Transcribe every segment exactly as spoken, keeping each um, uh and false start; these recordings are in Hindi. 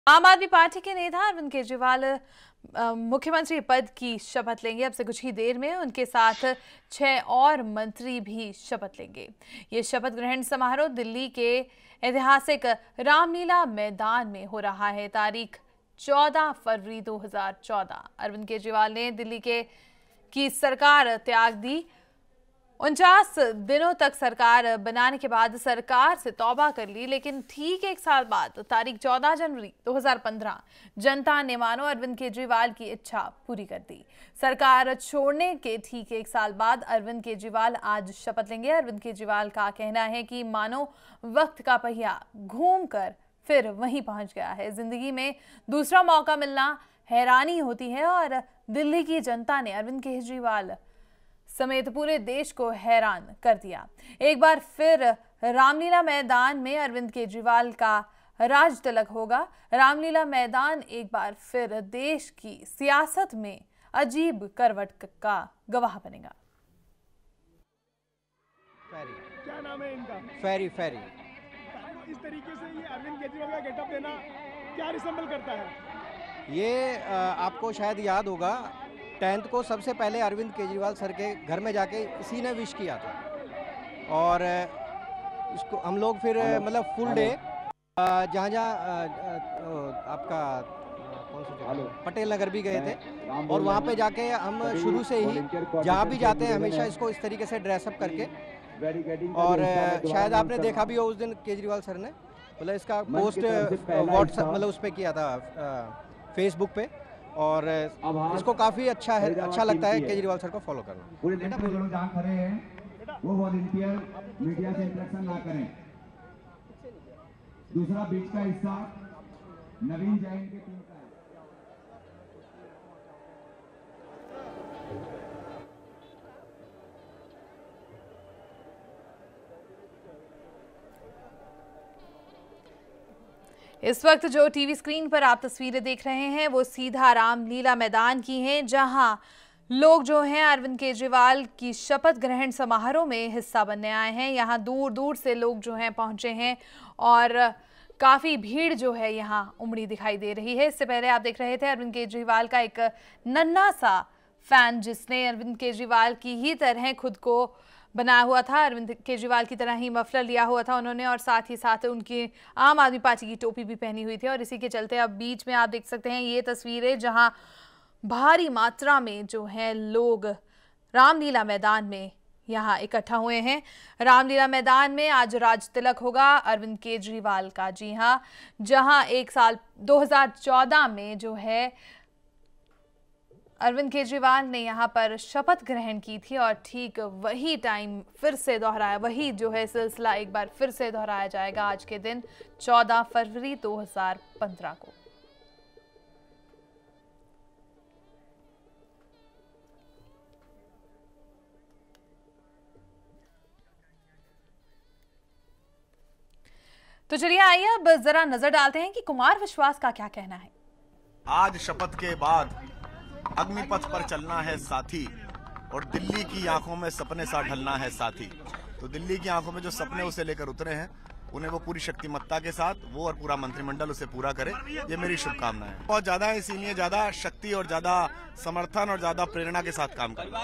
आम आदमी पार्टी के नेता अरविंद केजरीवाल मुख्यमंत्री पद की शपथ लेंगे। अब से कुछ ही देर में उनके साथ छह और मंत्री भी शपथ लेंगे। ये शपथ ग्रहण समारोह दिल्ली के ऐतिहासिक रामलीला मैदान में हो रहा है। तारीख चौदह फरवरी दो हज़ार चौदह। अरविंद केजरीवाल ने दिल्ली के की सरकार त्याग दी। उनचास दिनों तक सरकार बनाने के बाद सरकार से तौबा कर ली, लेकिन ठीक एक साल बाद तारीख चौदह जनवरी दो हज़ार पंद्रह जनता ने मानो अरविंद केजरीवाल की इच्छा पूरी कर दी। सरकार छोड़ने के ठीक एक साल बाद अरविंद केजरीवाल आज शपथ लेंगे। अरविंद केजरीवाल का कहना है कि मानो वक्त का पहिया घूम कर फिर वहीं पहुंच गया है। जिंदगी में दूसरा मौका मिलना हैरानी होती है और दिल्ली की जनता ने अरविंद केजरीवाल समेत पूरे देश को हैरान कर दिया। एक बार फिर रामलीला मैदान में अरविंद केजरीवाल का राज तिलक होगा। रामलीला मैदान एक बार फिर देश की सियासत में अजीब करवट का गवाह बनेगा। फेरी क्या नाम है इनका? फेरी फेरी इस तरीके से ये अरविंद केजरीवाल का गेटअप लेना क्या रिसेंबल करता है? ये आपको शायद याद होगा, टेंथ को सबसे पहले अरविंद केजरीवाल सर के घर में जाके इसी ने विश किया था और इसको हम लोग फिर मतलब फुल डे जहाँ जहाँ आपका कौन सी जगह पटेल नगर भी गए थे और वहाँ पे जाके हम शुरू से ही जहाँ भी जाते हैं हमेशा इसको इस तरीके से ड्रेसअप करके, और शायद आपने देखा भी हो उस दिन केजरीवाल सर ने मतलब इसका पोस्ट व्हाट्सएप मतलब उस पर किया था फेसबुक पे, और इसको काफी अच्छा है, अच्छा लगता है केजरीवाल सर को फॉलो करना। पूरे नेता जो लोग जहाँ खड़े हैं वो वॉलंटियर मीडिया से इंटरेक्शन ना करें। दूसरा बीच का हिस्सा नवीन जैन के टीम का है। इस वक्त जो टीवी स्क्रीन पर आप तस्वीरें देख रहे हैं वो सीधा रामलीला मैदान की हैं, जहां लोग जो हैं अरविंद केजरीवाल की शपथ ग्रहण समारोह में हिस्सा बनने आए हैं। यहां दूर दूर से लोग जो हैं पहुंचे हैं और काफ़ी भीड़ जो है यहां उमड़ी दिखाई दे रही है। इससे पहले आप देख रहे थे अरविंद केजरीवाल का एक नन्हा सा फैन जिसने अरविंद केजरीवाल की ही तरह खुद को बनाया हुआ था, अरविंद केजरीवाल की तरह ही मफलर लिया हुआ था उन्होंने, और साथ ही साथ उनकी आम आदमी पार्टी की टोपी भी पहनी हुई थी। और इसी के चलते अब बीच में आप देख सकते हैं ये तस्वीरें जहां भारी मात्रा में जो है लोग रामलीला मैदान में यहाँ इकट्ठा हुए हैं। रामलीला मैदान में आज राज तिलक होगा अरविंद केजरीवाल का। जी हाँ, जहां एक साल दो हज़ार चौदह में जो है अरविंद केजरीवाल ने यहाँ पर शपथ ग्रहण की थी और ठीक वही टाइम फिर से दोहराया, वही जो है सिलसिला एक बार फिर से दोहराया जाएगा आज के दिन चौदह फरवरी दो हज़ार पंद्रह को। तो चलिए आइए अब जरा नजर डालते हैं कि कुमार विश्वास का क्या कहना है। आज शपथ के बाद अग्निपथ पर चलना है साथी, और दिल्ली की आंखों में सपने सा ढलना है साथी। तो दिल्ली की आंखों में जो सपने उसे लेकर उतरे हैं उन्हें वो पूरी शक्तिमत्ता के साथ वो और पूरा मंत्रिमंडल उसे पूरा करे, ये मेरी शुभकामना है। बहुत ज्यादा है, इसीलिए ज्यादा शक्ति और ज्यादा समर्थन और ज्यादा प्रेरणा के साथ काम करें।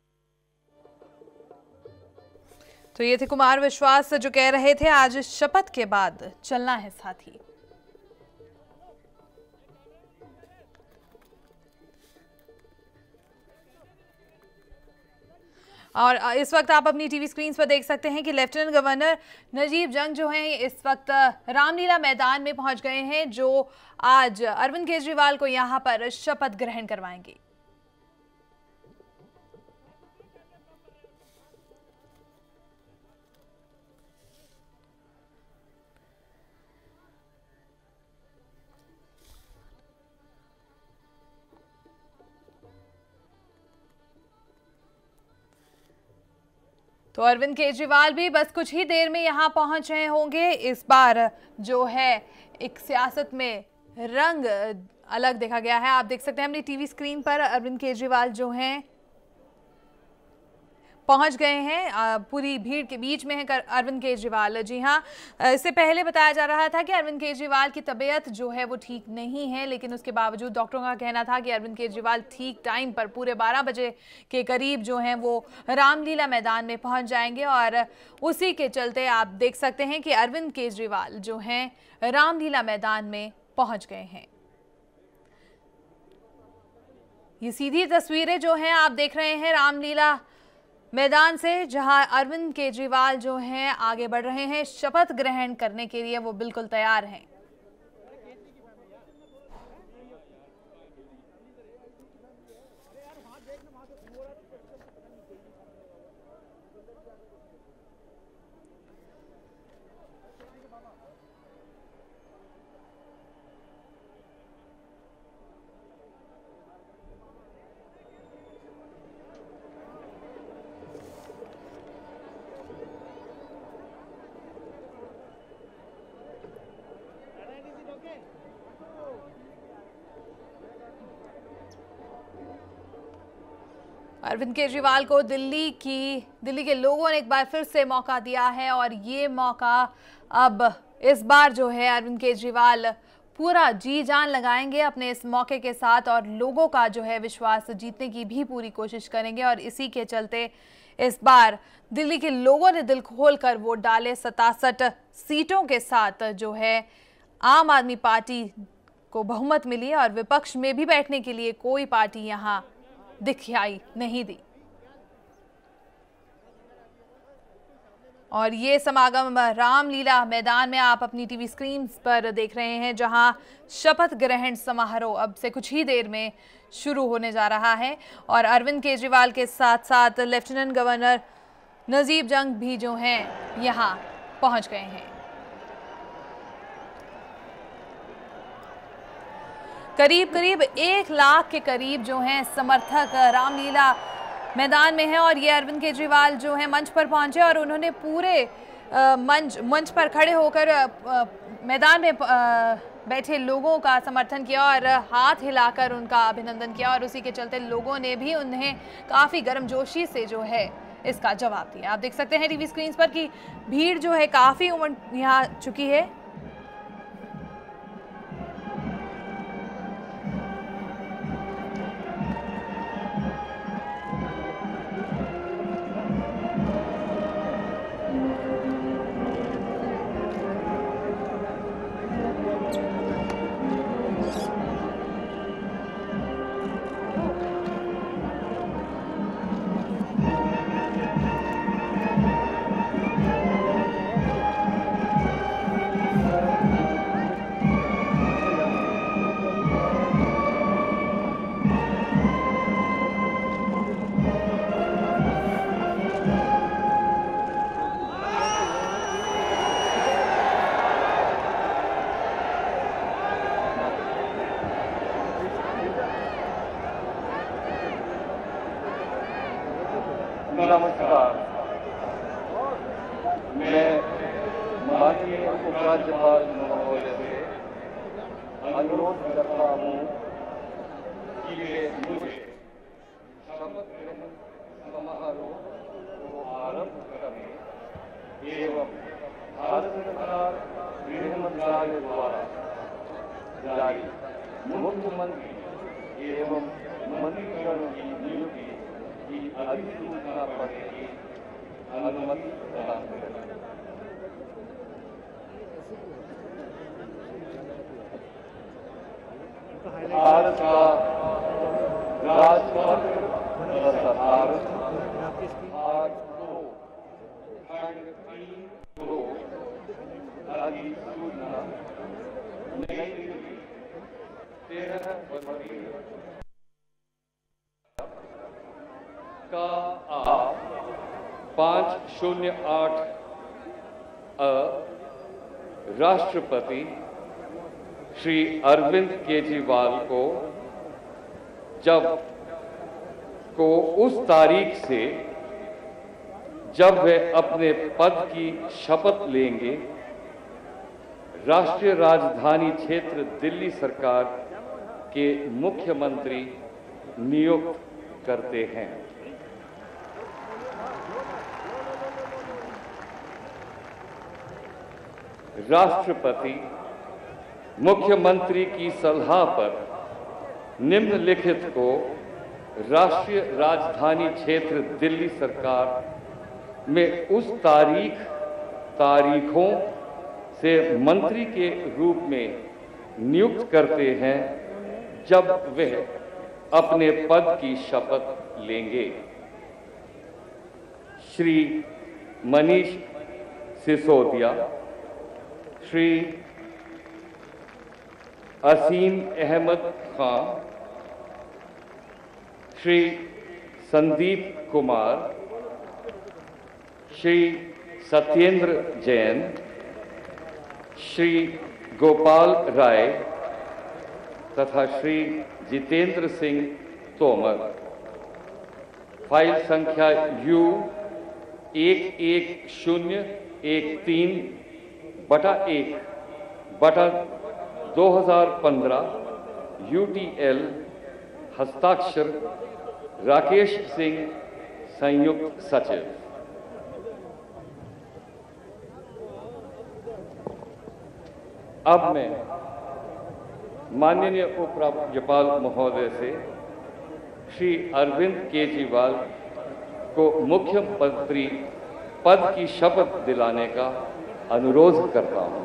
तो ये थे कुमार विश्वास जो कह रहे थे आज शपथ के बाद चलना है साथी। और इस वक्त आप अपनी टीवी स्क्रीन पर देख सकते हैं कि लेफ्टिनेंट गवर्नर नजीब जंग जो हैं इस वक्त रामलीला मैदान में पहुंच गए हैं, जो आज अरविंद केजरीवाल को यहां पर शपथ ग्रहण करवाएंगे। तो अरविंद केजरीवाल भी बस कुछ ही देर में यहां पहुंच रहे होंगे। इस बार जो है एक सियासत में रंग अलग देखा गया है। आप देख सकते हैं अपनी टीवी स्क्रीन पर अरविंद केजरीवाल जो हैं पहुंच गए हैं, पूरी भीड़ के बीच में है अरविंद केजरीवाल। जी हाँ, इससे पहले बताया जा रहा था कि अरविंद केजरीवाल की तबीयत जो है वो ठीक नहीं है, लेकिन उसके बावजूद डॉक्टरों का कहना था कि अरविंद केजरीवाल ठीक टाइम पर पूरे बारह बजे के करीब जो है वो रामलीला मैदान में पहुंच जाएंगे। और उसी के चलते आप देख सकते हैं कि अरविंद केजरीवाल जो है रामलीला मैदान में पहुंच गए हैं। ये सीधी तस्वीरें जो हैं आप देख रहे हैं रामलीला मैदान से, जहां अरविंद केजरीवाल जो हैं आगे बढ़ रहे हैं शपथ ग्रहण करने के लिए, वो बिल्कुल तैयार हैं। अरविंद केजरीवाल को दिल्ली की दिल्ली के लोगों ने एक बार फिर से मौका दिया है और ये मौका अब इस बार जो है अरविंद केजरीवाल पूरा जी जान लगाएंगे अपने इस मौके के साथ और लोगों का जो है विश्वास जीतने की भी पूरी कोशिश करेंगे। और इसी के चलते इस बार दिल्ली के लोगों ने दिल खोल कर वोट डाले। सतासठ सीटों के साथ जो है आम आदमी पार्टी को बहुमत मिली और विपक्ष में भी बैठने के लिए कोई पार्टी यहाँ दिखाई नहीं दी। और ये समागम रामलीला मैदान में आप अपनी टीवी स्क्रीन पर देख रहे हैं, जहां शपथ ग्रहण समारोह अब से कुछ ही देर में शुरू होने जा रहा है। और अरविंद केजरीवाल के साथ साथ लेफ्टिनेंट गवर्नर नजीब जंग भी जो हैं यहां पहुंच गए हैं। करीब करीब एक लाख के करीब जो हैं समर्थक रामलीला मैदान में है और ये अरविंद केजरीवाल जो है मंच पर पहुंचे और उन्होंने पूरे आ, मंच मंच पर खड़े होकर आ, मैदान में आ, बैठे लोगों का समर्थन किया और हाथ हिलाकर उनका अभिनंदन किया। और उसी के चलते लोगों ने भी उन्हें काफ़ी गर्मजोशी से जो है इसका जवाब दिया। आप देख सकते हैं टीवी स्क्रीन पर कि भीड़ जो है काफ़ी उमड़ यहाँ चुकी है। नमस्कार। मैं माननीय उपराज्यपाल महोदय से अनुरोध करता हूँ कि वे मुझे शपथ ग्रहण समारोह को आरंभ करने एवं भारत सरकार गृह मंत्रालय द्वारा जारी मुख्यमंत्री एवं मंत्रिगणों की नियुक्ति की अधिसूचना पढ़ने की अनुमति प्रदान करें। भारत का राजपत्र सत्तार भाग दो खंड तीन दो अधिसूचना नई दिल्ली तेरह फरवरी का आप पाँच शून्य आठ अ राष्ट्रपति श्री अरविंद केजरीवाल को जब को उस तारीख से जब वे अपने पद की शपथ लेंगे राष्ट्रीय राजधानी क्षेत्र दिल्ली सरकार के मुख्यमंत्री नियुक्त करते हैं। राष्ट्रपति मुख्यमंत्री की सलाह पर निम्नलिखित को राष्ट्रीय राजधानी क्षेत्र दिल्ली सरकार में उस तारीख तारीखों से मंत्री के रूप में नियुक्त करते हैं जब वे अपने पद की शपथ लेंगे। श्री मनीष सिसोदिया, श्री असीम अहमद खान, श्री संदीप कुमार, श्री सत्येंद्र जैन, श्री गोपाल राय तथा श्री जितेंद्र सिंह तोमर। फाइल संख्या यू एक एक शून्य एक तीन बटा एक बटा दो हजार पंद्रह यू टी एल, हस्ताक्षर राकेश सिंह, संयुक्त सचिव। अब मैं माननीय उपराज्यपाल महोदय से श्री अरविंद केजरीवाल को मुख्यमंत्री पद की शपथ दिलाने का अनुरोध करता हूं।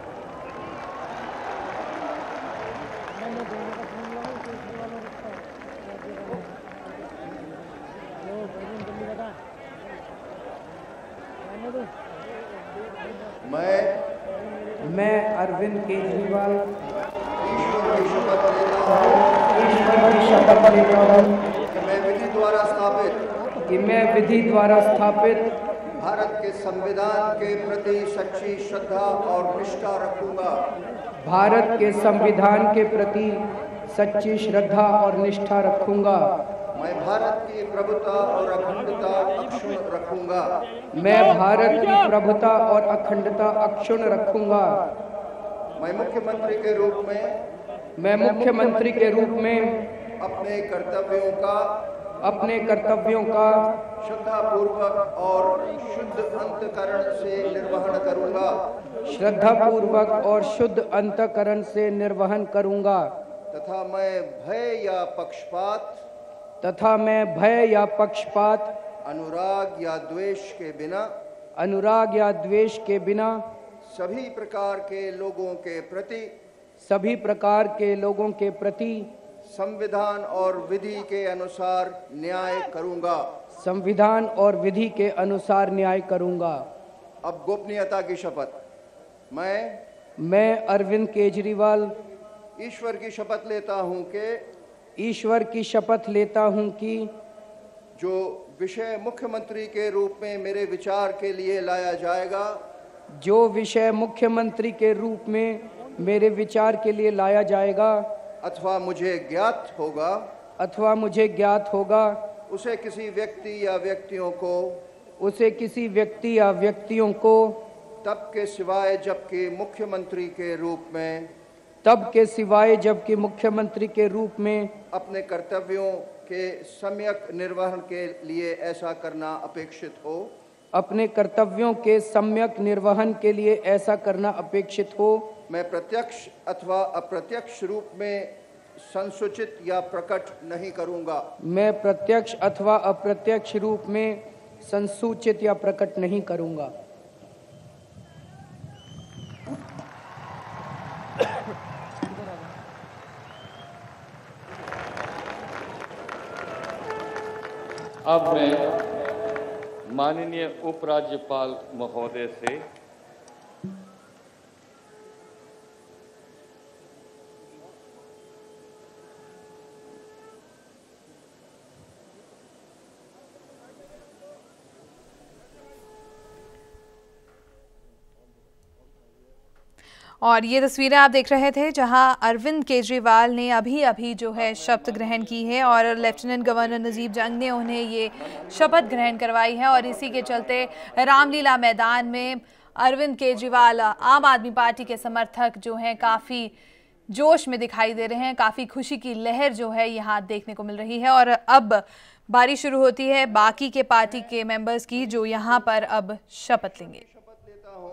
मैं मैं अरविंद केजरीवाल ईश्वर की शपथ लेता हूँ कि मैं विधि द्वारा स्थापित कि मैं विधि द्वारा स्थापित भारत के संविधान के प्रति सच्ची श्रद्धा और निष्ठा रखूंगा। भारत के संविधान के प्रति सच्ची श्रद्धा और निष्ठा रखूंगा। मैं भारत की प्रभुता और अखंडता अक्षुण्ण रखूंगा। मैं भारत की प्रभुता और अखंडता अक्षुण्ण रखूंगा। मैं मुख्यमंत्री के रूप में मैं मुख्यमंत्री के रूप में अपने कर्तव्यों का अपने कर्तव्यों का श्रद्धापूर्वक और शुद्ध अंतःकरण से निर्वहन करूंगा। श्रद्धापूर्वक और शुद्ध अंतःकरण से निर्वहन करूंगा तथा मैं भय या पक्षपात तथा मैं भय या पक्षपात अनुराग या द्वेष के बिना अनुराग या द्वेष के बिना सभी प्रकार के लोगों के प्रति सभी प्रकार के लोगों के प्रति संविधान और विधि के अनुसार न्याय करूंगा। संविधान और विधि के अनुसार न्याय करूंगा। अब गोपनीयता की शपथ। मैं मैं अरविंद केजरीवाल ईश्वर की शपथ लेता हूं कि ईश्वर की शपथ लेता हूं कि जो विषय मुख्यमंत्री के रूप में मेरे विचार के लिए लाया जाएगा जो विषय मुख्यमंत्री के रूप में मेरे विचार के लिए लाया जाएगा अथवा मुझे ज्ञात होगा अथवा मुझे ज्ञात होगा उसे किसी व्यक्ति या व्यक्तियों को उसे किसी व्यक्ति या व्यक्तियों को तब के सिवाय जबकि मुख्यमंत्री के रूप में तब के सिवाय जबकि मुख्यमंत्री के रूप में अपने कर्तव्यों के सम्यक निर्वहन के लिए ऐसा करना अपेक्षित हो अपने कर्तव्यों के सम्यक निर्वहन के लिए ऐसा करना अपेक्षित हो मैं प्रत्यक्ष अथवा अप्रत्यक्ष रूप में संसूचित या प्रकट नहीं करूंगा। मैं प्रत्यक्ष अथवा अप्रत्यक्ष रूप में संसूचित या प्रकट नहीं करूंगा। अब मैं माननीय उपराज्यपाल महोदय से और ये तस्वीरें आप देख रहे थे जहां अरविंद केजरीवाल ने अभी अभी जो है शपथ ग्रहण की है और लेफ्टिनेंट गवर्नर नजीब जंग ने उन्हें ये शपथ ग्रहण करवाई है। और इसी के चलते रामलीला मैदान में अरविंद केजरीवाल आम आदमी पार्टी के समर्थक जो हैं काफ़ी जोश में दिखाई दे रहे हैं। काफ़ी खुशी की लहर जो है यहाँ देखने को मिल रही है। और अब बारी शुरू होती है बाकी के पार्टी के मेंबर्स की जो यहाँ पर अब शपथ लेंगे। शपथ लेता हूं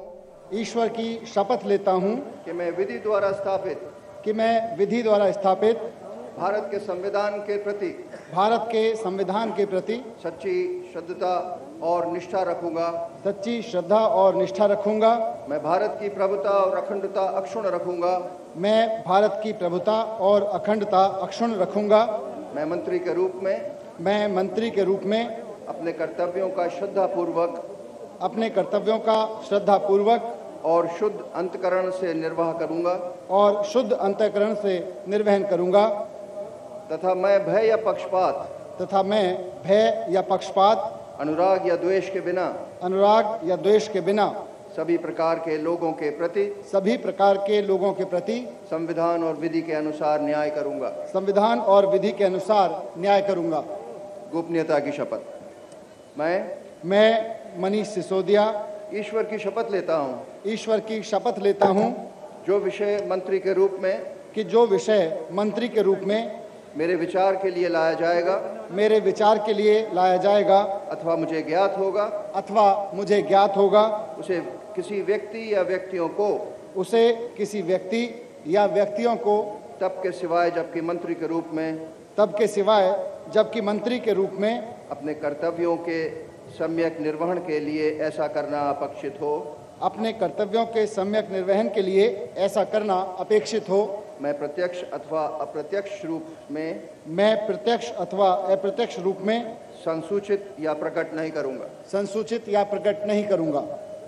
ईश्वर की शपथ लेता हूँ कि मैं विधि द्वारा स्थापित कि मैं विधि द्वारा स्थापित भारत के संविधान के प्रति भारत के संविधान के प्रति सच्ची श्रद्धा और निष्ठा रखूंगा सच्ची श्रद्धा और निष्ठा रखूंगा। मैं भारत की प्रभुता और अखंडता अक्षुण्ण रखूंगा मैं भारत की प्रभुता और अखंडता अक्षुण्ण रखूंगा। मैं मंत्री के रूप में मैं मंत्री के रूप में अपने कर्तव्यों का श्रद्धापूर्वक अपने कर्तव्यों का श्रद्धापूर्वक और शुद्ध अंतकरण से निर्वाह करूंगा और शुद्ध अंतःकरण से निर्वहन करूंगा तथा मैं भय या पक्षपात तथा मैं भय या पक्षपात अनुराग या द्वेष के बिना अनुराग या द्वेष के बिना सभी प्रकार के लोगों के प्रति सभी प्रकार के लोगों के प्रति संविधान और विधि के अनुसार न्याय करूंगा संविधान और विधि के अनुसार न्याय करूंगा। गोपनीयता की शपथ। मैं मैं मनीष सिसोदिया ईश्वर की शपथ लेता हूँ ईश्वर की शपथ लेता हूँ जो विषय मंत्री के रूप में कि जो विषय मंत्री के रूप में मेरे विचार के लिए लाया जाएगा मेरे विचार के लिए लाया जाएगा अथवा मुझे ज्ञात होगा अथवा मुझे ज्ञात होगा उसे किसी व्यक्ति या व्यक्तियों को उसे किसी व्यक्ति या व्यक्तियों को तब के सिवाय जबकि मंत्री के रूप में तब के सिवाय जबकि मंत्री के रूप में अपने कर्तव्यों के सम्यक निर्वहन के लिए ऐसा करना अपेक्षित हो अपने कर्तव्यों के सम्यक निर्वहन के लिए ऐसा करना अपेक्षित हो। मैं प्रत्यक्ष अथवा अप्रत्यक्ष रूप में मैं प्रत्यक्ष अथवा अप्रत्यक्ष रूप में संसूचित या प्रकट नहीं करूंगा संसूचित या प्रकट नहीं करूंगा।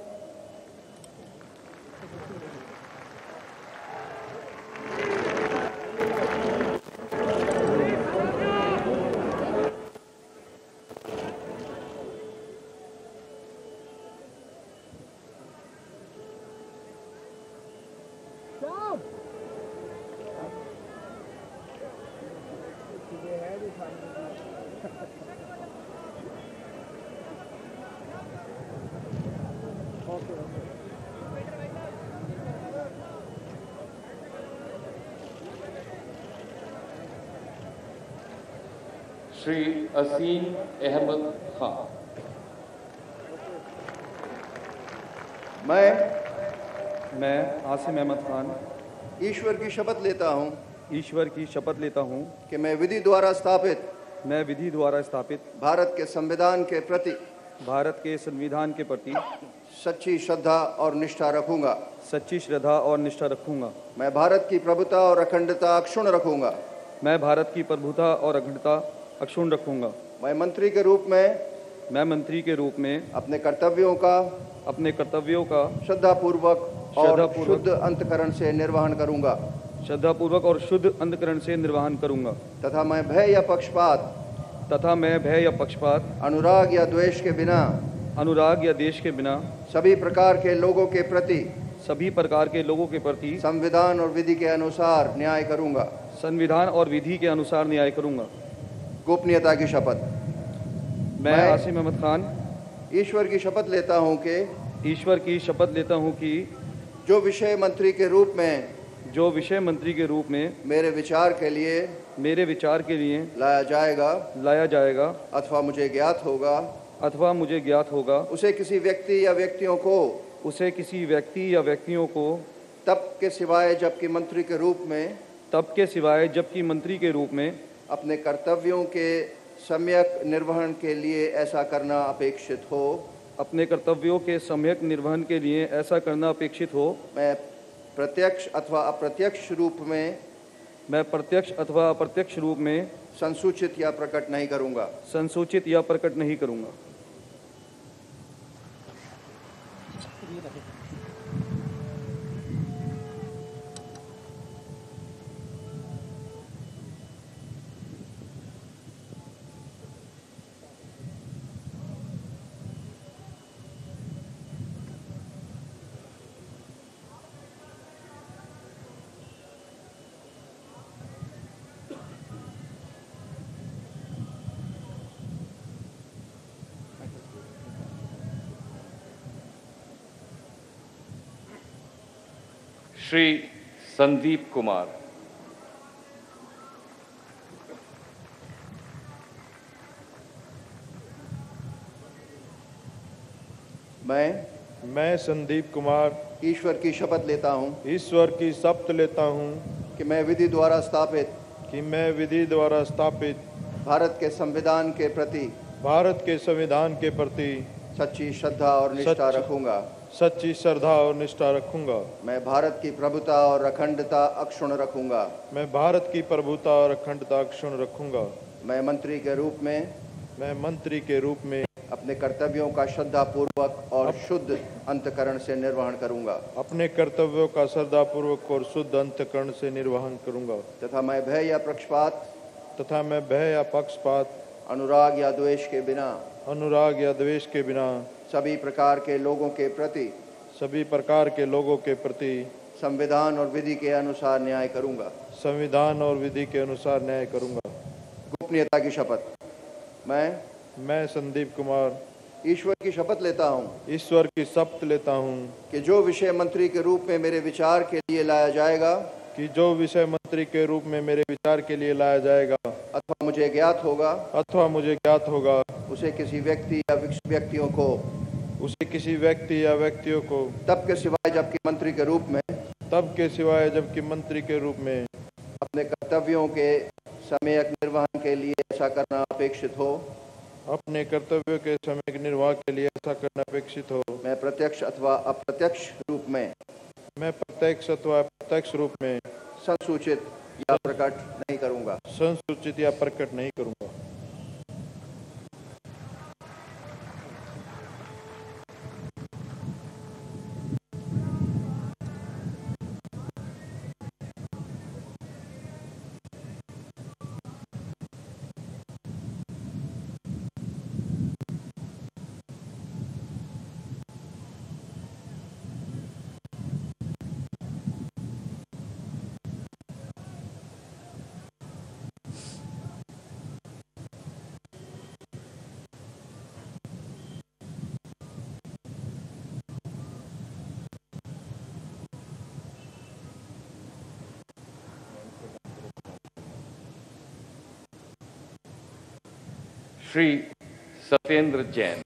श्री असीम अहमद खान। मैं मैं आसिम अहमद खान ईश्वर की शपथ लेता हूँ ईश्वर की शपथ लेता हूँ कि मैं विधि द्वारा स्थापित मैं विधि द्वारा स्थापित भारत के संविधान के प्रति भारत के संविधान के प्रति सच्ची श्रद्धा और निष्ठा रखूंगा सच्ची श्रद्धा और निष्ठा रखूंगा। मैं भारत की प्रभुता और अखंडता अक्षुण्ण रखूंगा मैं भारत की प्रभुता और अखंडता अक्षुण्ण रखूंगा। मैं मंत्री के रूप में मैं मंत्री के रूप में अपने कर्तव्यों का अपने कर्तव्यों का श्रद्धापूर्वक और शुद्ध अंतकरण से निर्वहन करूंगा श्रद्धापूर्वक और शुद्ध अंतकरण से निर्वहन करूंगा तथा मैं भय या पक्षपात तथा मैं भय या पक्षपात अनुराग या द्वेष के बिना अनुराग या देश के बिना सभी प्रकार के लोगों के प्रति सभी प्रकार के लोगों के प्रति संविधान और विधि के अनुसार न्याय करूंगा संविधान और विधि के अनुसार न्याय करूंगा। गोपनीयता की शपथ। मैं आसिम अहमद खान ईश्वर की शपथ लेता हूं कि ईश्वर की शपथ लेता हूं कि जो विषय मंत्री के रूप में जो विषय मंत्री के रूप में मेरे विचार के लिए मेरे विचार के लिए लाया जाएगा लाया जाएगा अथवा मुझे ज्ञात होगा अथवा मुझे ज्ञात होगा उसे किसी व्यक्ति या व्यक्तियों को उसे किसी व्यक्ति या व्यक्तियों को तब के सिवाय जबकि मंत्री के रूप में तब के सिवाय जबकि मंत्री के रूप में अपने कर्तव्यों के सम्यक निर्वहन के लिए ऐसा करना अपेक्षित हो अपने कर्तव्यों के सम्यक निर्वहन के लिए ऐसा करना अपेक्षित हो। मैं प्रत्यक्ष अथवा अप्रत्यक्ष रूप में मैं प्रत्यक्ष अथवा अप्रत्यक्ष रूप में संसूचित या प्रकट नहीं करूंगा संसूचित या प्रकट नहीं करूंगा। श्री संदीप कुमार। मैं मैं संदीप कुमार ईश्वर की शपथ लेता हूँ ईश्वर की शपथ लेता हूँ कि मैं विधि द्वारा स्थापित कि मैं विधि द्वारा स्थापित भारत के संविधान के प्रति भारत के संविधान के प्रति सच्ची श्रद्धा और निष्ठा सच्ची- रखूंगा सच्ची श्रद्धा और निष्ठा रखूंगा। मैं भारत की प्रभुता और अखंडता अक्षुण्ण रखूंगा मैं भारत की प्रभुता और अखंडता अक्षुण्ण रखूंगा। मैं मंत्री के रूप में मैं मंत्री के रूप में अपने कर्तव्यों का श्रद्धापूर्वक और शुद्ध अंतकरण से निर्वहन करूंगा अपने कर्तव्यों का श्रद्धापूर्वक और शुद्ध अंतकरण से निर्वहन करूंगा तथा मैं भय या पक्षपात तथा मैं भय या पक्षपात अनुराग या द्वेष के बिना अनुराग या द्वेष के बिना सभी प्रकार के लोगों के प्रति सभी प्रकार के लोगों के प्रति संविधान और विधि के अनुसार न्याय करूंगा संविधान और विधि के अनुसार न्याय करूंगा। गोपनीयता की शपथ। मैं मैं संदीप कुमार ईश्वर की शपथ लेता हूँ ईश्वर की शपथ लेता हूँ कि जो विषय मंत्री के रूप में मेरे विचार के लिए लाया जाएगा कि जो विषय मंत्री के रूप में मेरे विचार के लिए लाया जाएगा अथवा मुझे ज्ञात होगा अथवा मुझे ज्ञात होगा उसे किसी व्यक्ति या व्यक्तियों को उसे किसी व्यक्ति या व्यक्तियों को तब के सिवाय जबकि मंत्री के रूप में तब के सिवाय जबकि मंत्री के रूप में अपने कर्तव्यों के सम्यक निर्वहन के लिए ऐसा करना अपेक्षित हो अपने कर्तव्यों के समय के निर्वाह के लिए ऐसा करना अपेक्षित हो मैं प्रत्यक्ष अथवा अप्रत्यक्ष रूप में मैं प्रत्यक्ष अथवा अप्रत्यक्ष रूप में संसूचित या प्रकट नहीं करूंगा संसूचित या प्रकट नहीं करूंगा। श्री सत्येंद्र जैन।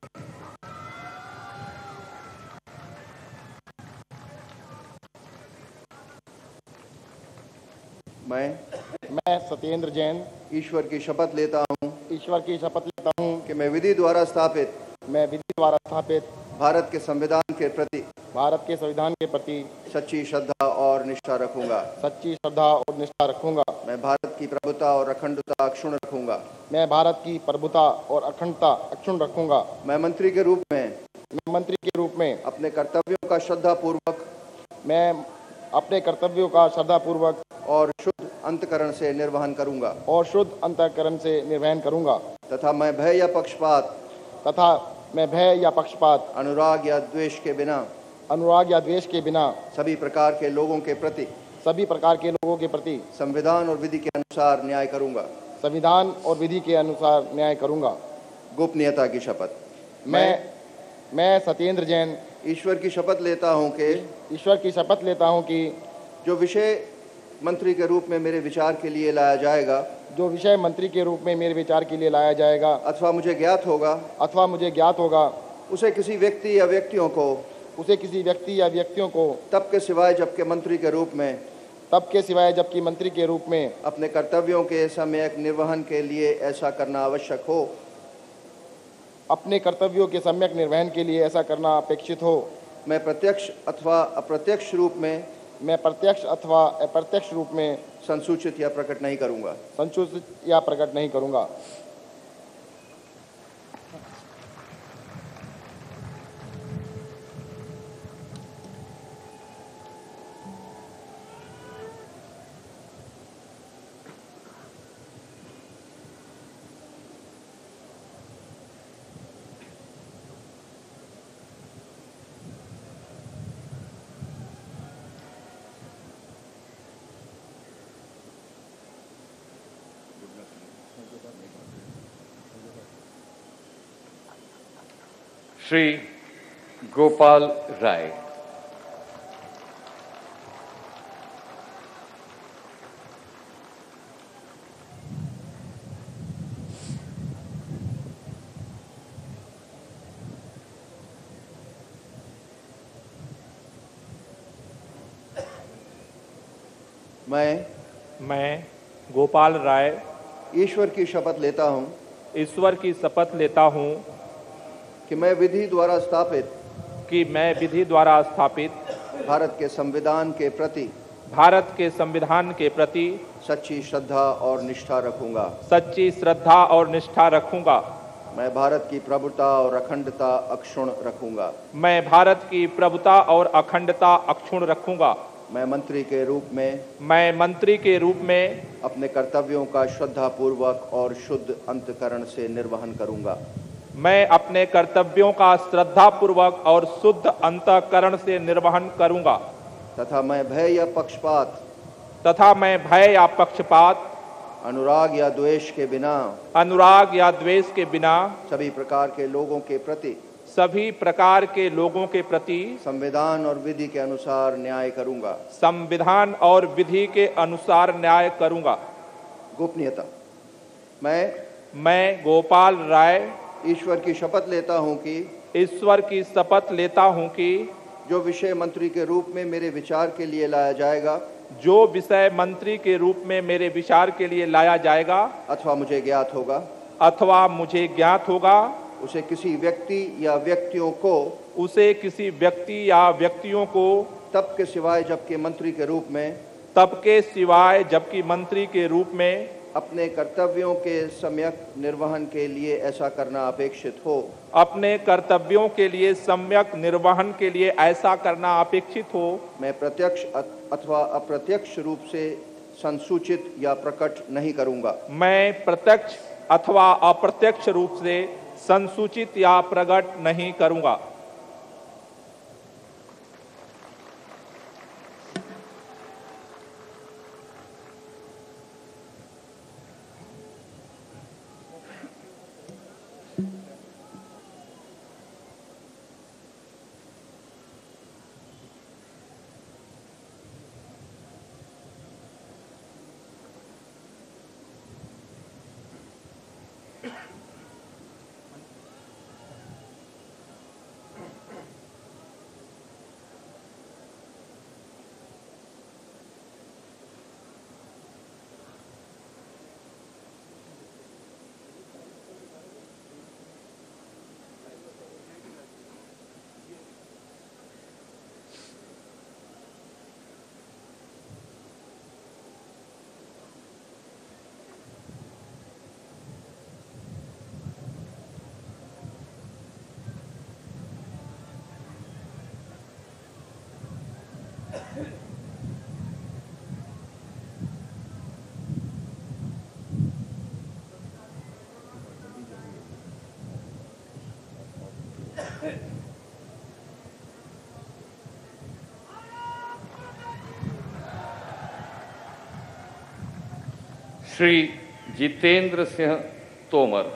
मैं मैं सत्येंद्र जैन ईश्वर की शपथ लेता हूँ ईश्वर की शपथ लेता हूँ कि मैं विधि द्वारा स्थापित मैं विधि द्वारा स्थापित भारत के संविधान के प्रति भारत के संविधान के प्रति सच्ची श्रद्धा और निष्ठा रखूंगा सच्ची श्रद्धा और निष्ठा रखूंगा मैं भारत की प्रभुता और अखंडता अक्षुण्ण रखूंगा मैं भारत की प्रभुता और अखंडता अक्षुण्ण रखूंगा मैं मंत्री के रूप में मैं मंत्री के रूप में अपने कर्तव्यों का श्रद्धापूर्वक मैं अपने कर्तव्यों का श्रद्धापूर्वक और शुद्ध अंतकरण से निर्वहन करूंगा और शुद्ध अंतकरण से निर्वहन करूंगा तथा मैं भय या पक्षपात तथा मैं भय या पक्षपात अनुराग या द्वेष के बिना अनुराग या द्वेष के बिना सभी प्रकार के लोगों के प्रति सभी प्रकार के लोगों के प्रति संविधान और विधि के अनुसार न्याय करूंगा संविधान और विधि के अनुसार न्याय करूंगा। गोपनीयता की शपथ। मैं मैं सत्येंद्र जैन ईश्वर की शपथ लेता हूं कि ईश्वर की शपथ लेता हूं कि जो विषय मंत्री के रूप में मेरे विचार के लिए लाया जाएगा जो विषय मंत्री के रूप में मेरे विचार के लिए लाया जाएगा अथवा मुझे ज्ञात होगा अथवा मुझे ज्ञात होगा उसे किसी व्यक्ति या व्यक्तियों को उसे किसी व्यक्ति या व्यक्तियों को तब के सिवाय जबकि मंत्री के रूप में तब के सिवाय जबकि मंत्री के रूप में अपने कर्तव्यों के सम्यक निर्वहन के लिए ऐसा करना आवश्यक हो अपने कर्तव्यों के सम्यक निर्वहन के लिए ऐसा करना अपेक्षित हो मैं प्रत्यक्ष अथवा अप्रत्यक्ष रूप में मैं प्रत्यक्ष अथवा अप्रत्यक्ष रूप में संसूचित या प्रकट नहीं करूंगा संसूचित या प्रकट नहीं करूंगा। श्री गोपाल राय। मैं मैं गोपाल राय ईश्वर की शपथ लेता हूँ ईश्वर की शपथ लेता हूँ कि मैं विधि द्वारा स्थापित कि मैं विधि द्वारा स्थापित भारत के संविधान के प्रति भारत के संविधान के प्रति सच्ची श्रद्धा और निष्ठा रखूंगा सच्ची श्रद्धा और निष्ठा रखूंगा। मैं भारत की प्रभुता और अखंडता अक्षुण्ण रखूंगा मैं भारत की प्रभुता और अखंडता अक्षुण्ण रखूंगा। मैं मंत्री के रूप में मैं मंत्री के रूप में अपने कर्तव्यों का श्रद्धापूर्वक और शुद्ध अंतःकरण से निर्वहन करूंगा। मैं अपने कर्तव्यों का श्रद्धापूर्वक और शुद्ध अंतःकरण से निर्वहन करूंगा तथा मैं भय या पक्षपात तथा मैं भय या पक्षपात अनुराग या द्वेष के बिना अनुराग या द्वेष के बिना सभी प्रकार के लोगों के प्रति सभी प्रकार के लोगों के प्रति संविधान और विधि के अनुसार न्याय करूंगा संविधान और विधि के अनुसार न्याय करूंगा। गोपनीयता मैं मैं गोपाल राय ईश्वर की शपथ लेता हूं कि ईश्वर की शपथ लेता हूं कि जो विषय मंत्री के रूप में मेरे विचार के लिए लाया जाएगा जो विषय मंत्री के रूप में मेरे विचार के लिए लाया जाएगा अथवा मुझे ज्ञात होगा अथवा मुझे ज्ञात होगा उसे किसी व्यक्ति या व्यक्तियों को उसे किसी व्यक्ति या व्यक्तियों को तब के सिवाय जबकि मंत्री के रूप में तब के सिवाय जबकि मंत्री के रूप में अपने कर्तव्यों के सम्यक निर्वहन के लिए ऐसा करना अपेक्षित हो अपने कर्तव्यों के लिए सम्यक निर्वहन के लिए ऐसा करना अपेक्षित हो मैं प्रत्यक्ष अथवा अप्रत्यक्ष रूप से संसूचित या प्रकट नहीं करूंगा मैं प्रत्यक्ष अथवा अप्रत्यक्ष रूप से संसूचित या प्रकट नहीं करूंगा। श्री जितेंद्र सिंह तोमर।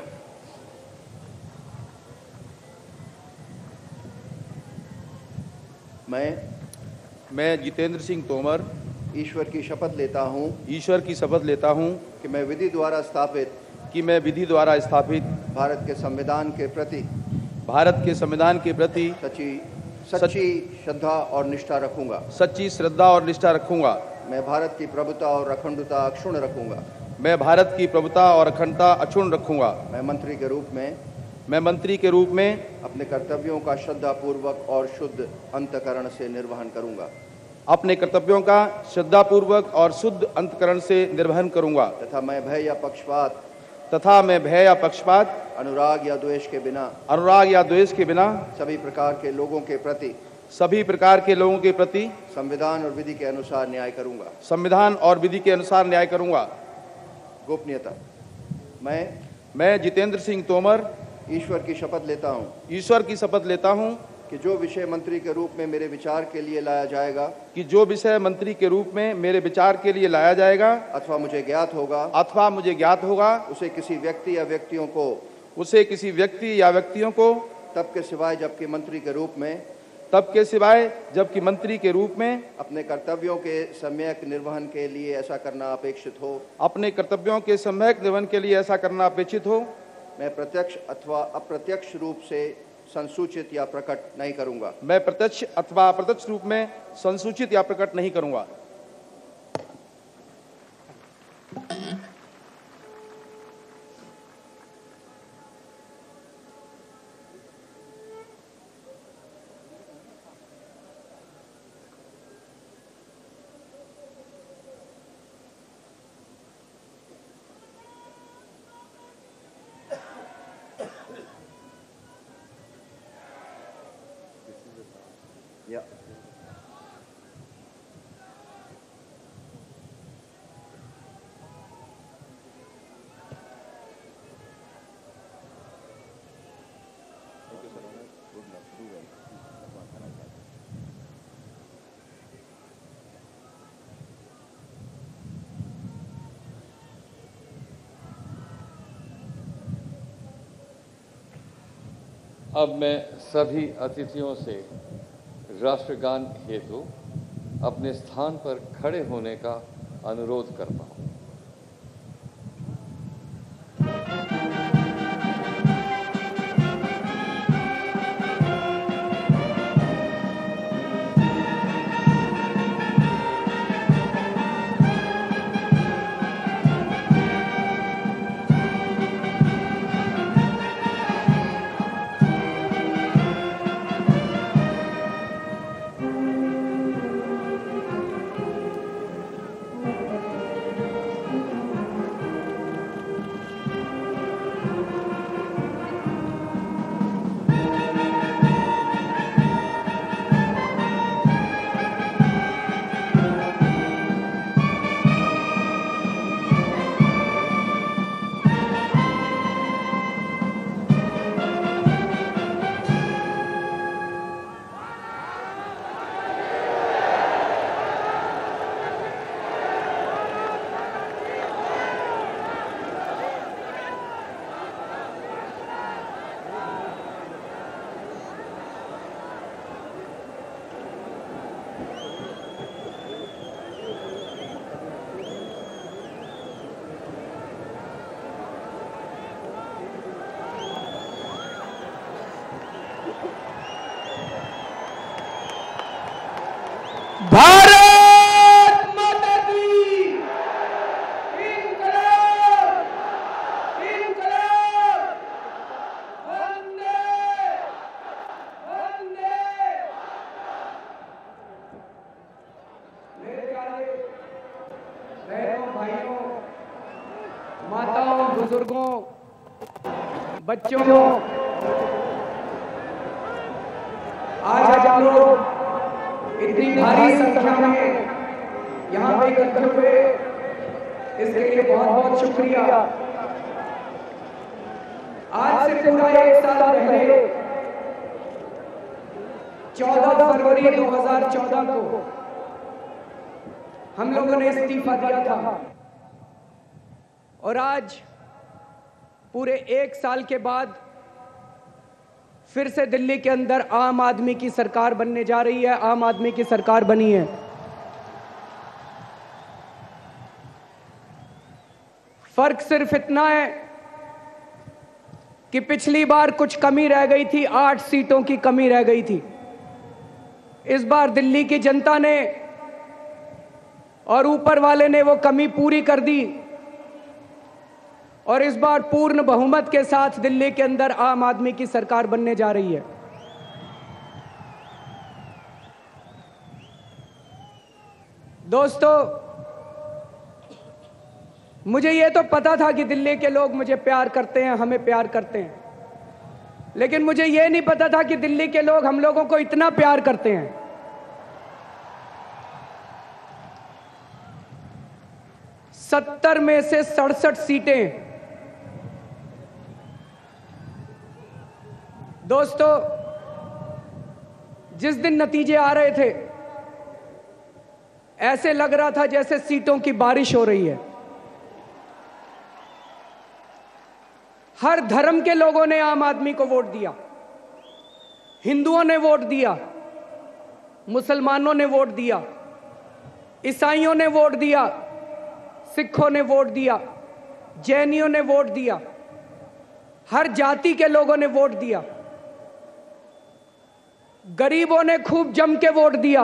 मैं मैं जितेंद्र सिंह तोमर ईश्वर की शपथ लेता हूँ ईश्वर की शपथ लेता हूँ कि मैं विधि द्वारा स्थापित कि मैं विधि द्वारा स्थापित भारत के संविधान के प्रति भारत के संविधान के प्रति सच्ची सच्ची श्रद्धा और निष्ठा रखूंगा सच्ची श्रद्धा और निष्ठा रखूंगा। मैं भारत की प्रभुता और अखंडता अक्षुण्ण रखूंगा मैं भारत की प्रभुता और अखंडता अक्षुण्ण रखूंगा। मैं मंत्री के रूप में मैं मंत्री के रूप में अपने कर्तव्यों का श्रद्धापूर्वक और शुद्ध अंतःकरण से निर्वहन करूंगा अपने कर्तव्यों का श्रद्धापूर्वक और शुद्ध अंतःकरण से निर्वहन करूंगा तथा मैं भय या पक्षपात तथा मैं भय या पक्षपात अनुराग या द्वेष के बिना अनुराग या द्वेष के बिना सभी प्रकार के लोगों के प्रति सभी प्रकार के लोगों के प्रति संविधान और विधि के अनुसार न्याय करूंगा संविधान और विधि के अनुसार न्याय करूंगा। गोपनीयता मैं मैं जितेंद्र सिंह तोमर ईश्वर की शपथ लेता हूँ ईश्वर की शपथ लेता हूँ कि जो विषय मंत्री के रूप में मेरे विचार के लिए लाया जाएगा कि जो विषय मंत्री के रूप में मेरे विचार के लिए लाया जाएगा अथवा मुझे ज्ञात होगा अथवा मुझे ज्ञात होगा उसे किसी व्यक्ति या व्यक्तियों को उसे किसी व्यक्ति या व्यक्तियों को तब के सिवाय जबकि मंत्री के रूप में तब के सिवाय जबकि मंत्री के रूप में अपने कर्तव्यों के सम्यक निर्वहन के लिए ऐसा करना अपेक्षित हो अपने कर्तव्यों के सम्यक निर्वहन के लिए ऐसा करना अपेक्षित हो मैं प्रत्यक्ष अथवा अप्रत्यक्ष रूप से संसूचित या प्रकट नहीं करूंगा मैं प्रत्यक्ष अथवा अप्रत्यक्ष रूप में संसूचित या प्रकट नहीं करूंगा। अब मैं सभी अतिथियों से राष्ट्रगान हेतु अपने स्थान पर खड़े होने का अनुरोध करता हूँ। भारत माता की इंकलाब इंकलाब वंदे वंदे। मेरे प्यारे बहनों भाइयों माताओं बुजुर्गों बच्चों, आज आप लोग इतनी भारी संख्या में यहाँ पे इकट्ठे हुए, इसके लिए बहुत बहुत शुक्रिया। आज से पूरा एक साल पहले चौदह फरवरी दो हज़ार चौदह को हम लोगों ने इस्तीफा दिया था और आज पूरे एक साल के बाद फिर से दिल्ली के अंदर आम आदमी की सरकार बनने जा रही है। आम आदमी की सरकार बनी है। फर्क सिर्फ इतना है कि पिछली बार कुछ कमी रह गई थी, आठ सीटों की कमी रह गई थी। इस बार दिल्ली की जनता ने और ऊपर वाले ने वो कमी पूरी कर दी और इस बार पूर्ण बहुमत के साथ दिल्ली के अंदर आम आदमी की सरकार बनने जा रही है। दोस्तों, मुझे ये तो पता था कि दिल्ली के लोग मुझे प्यार करते हैं, हमें प्यार करते हैं, लेकिन मुझे ये नहीं पता था कि दिल्ली के लोग हम लोगों को इतना प्यार करते हैं। सत्तर में से सड़सठ सीटें दोस्तों, जिस दिन नतीजे आ रहे थे ऐसे लग रहा था जैसे सीटों की बारिश हो रही है। हर धर्म के लोगों ने आम आदमी को वोट दिया। हिंदुओं ने वोट दिया, मुसलमानों ने वोट दिया, ईसाइयों ने वोट दिया, सिखों ने वोट दिया, जैनियों ने वोट दिया, हर जाति के लोगों ने वोट दिया। गरीबों ने खूब जम के वोट दिया,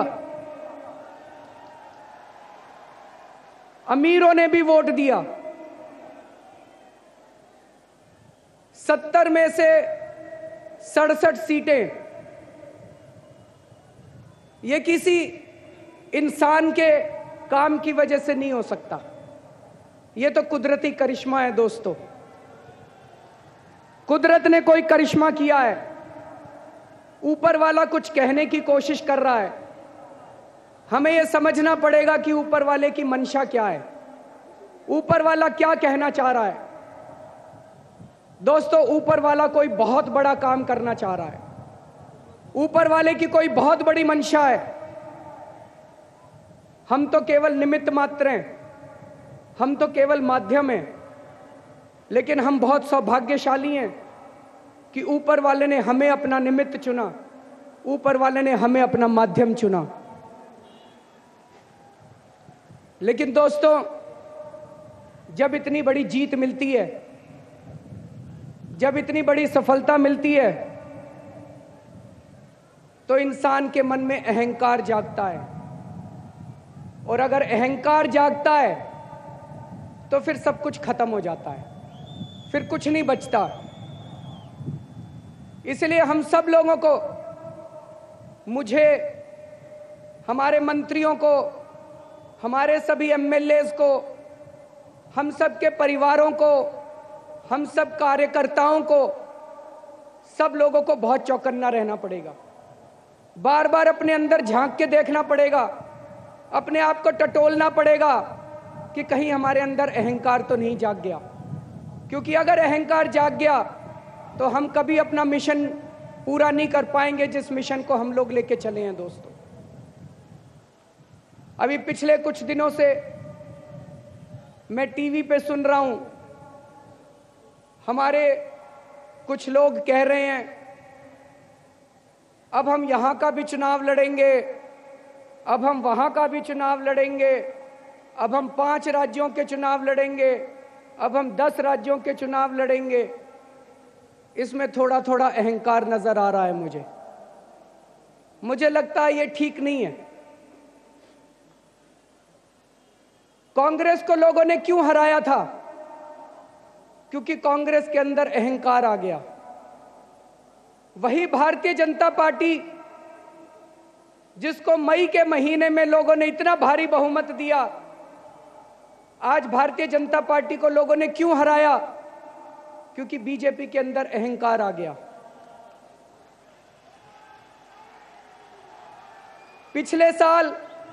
अमीरों ने भी वोट दिया। सत्तर में से सड़सठ सीटें, ये किसी इंसान के काम की वजह से नहीं हो सकता। ये तो कुदरती करिश्मा है दोस्तों। कुदरत ने कोई करिश्मा किया है। ऊपर वाला कुछ कहने की कोशिश कर रहा है। हमें यह समझना पड़ेगा कि ऊपर वाले की मंशा क्या है, ऊपर वाला क्या कहना चाह रहा है। दोस्तों, ऊपर वाला कोई बहुत बड़ा काम करना चाह रहा है। ऊपर वाले की कोई बहुत बड़ी मंशा है। हम तो केवल निमित्त मात्र हैं, हम तो केवल माध्यम हैं, लेकिन हम बहुत सौभाग्यशाली हैं कि ऊपर वाले ने हमें अपना निमित्त चुना, ऊपर वाले ने हमें अपना माध्यम चुना। लेकिन दोस्तों, जब इतनी बड़ी जीत मिलती है, जब इतनी बड़ी सफलता मिलती है, तो इंसान के मन में अहंकार जागता है। और अगर अहंकार जागता है तो फिर सब कुछ खत्म हो जाता है, फिर कुछ नहीं बचता। इसलिए हम सब लोगों को, मुझे, हमारे मंत्रियों को, हमारे सभी एमएलएज को, हम सब के परिवारों को, हम सब कार्यकर्ताओं को, सब लोगों को बहुत चौकन्ना रहना पड़ेगा। बार बार अपने अंदर झांक के देखना पड़ेगा, अपने आप को टटोलना पड़ेगा कि कहीं हमारे अंदर अहंकार तो नहीं जाग गया। क्योंकि अगर अहंकार जाग गया तो हम कभी अपना मिशन पूरा नहीं कर पाएंगे, जिस मिशन को हम लोग लेके चले हैं। दोस्तों, अभी पिछले कुछ दिनों से मैं टीवी पे सुन रहा हूं, हमारे कुछ लोग कह रहे हैं अब हम यहां का भी चुनाव लड़ेंगे, अब हम वहां का भी चुनाव लड़ेंगे, अब हम पांच राज्यों के चुनाव लड़ेंगे, अब हम दस राज्यों के चुनाव लड़ेंगे। इसमें थोड़ा थोड़ा अहंकार नजर आ रहा है मुझे। मुझे लगता है ये ठीक नहीं है। कांग्रेस को लोगों ने क्यों हराया था? क्योंकि कांग्रेस के अंदर अहंकार आ गया। वही भारतीय जनता पार्टी जिसको मई के महीने में लोगों ने इतना भारी बहुमत दिया, आज भारतीय जनता पार्टी को लोगों ने क्यों हराया? क्योंकि बीजेपी के अंदर अहंकार आ गया। पिछले साल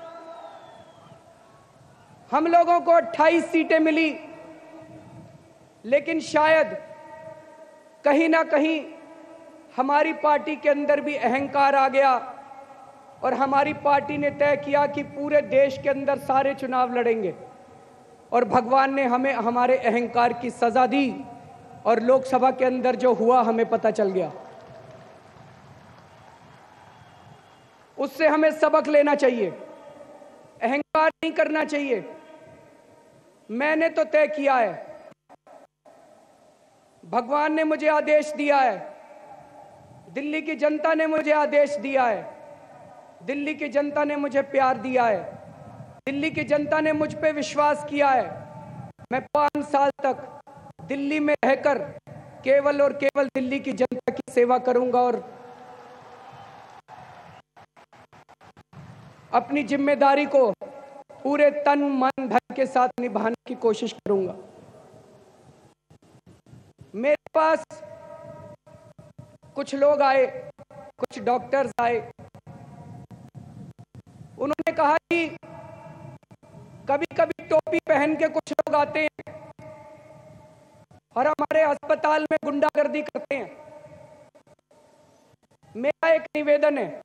हम लोगों को अट्ठाईस सीटें मिली, लेकिन शायद कहीं ना कहीं हमारी पार्टी के अंदर भी अहंकार आ गया और हमारी पार्टी ने तय किया कि पूरे देश के अंदर सारे चुनाव लड़ेंगे। और भगवान ने हमें हमारे अहंकार की सजा दी और लोकसभा के अंदर जो हुआ हमें पता चल गया। उससे हमें सबक लेना चाहिए, अहंकार नहीं करना चाहिए। मैंने तो तय किया है, भगवान ने मुझे आदेश दिया है, दिल्ली की जनता ने मुझे आदेश दिया है, दिल्ली की जनता ने मुझे प्यार दिया है, दिल्ली की जनता ने मुझ पे विश्वास किया है। मैं पांच साल तक दिल्ली में रहकर केवल और केवल दिल्ली की जनता की सेवा करूंगा और अपनी जिम्मेदारी को पूरे तन मन धन के साथ निभाने की कोशिश करूंगा। मेरे पास कुछ लोग आए, कुछ डॉक्टर्स आए, उन्होंने कहा कि कभी कभी टोपी पहन के कुछ लोग आते हैं और हमारे अस्पताल में गुंडागर्दी करते हैं। मेरा एक निवेदन है,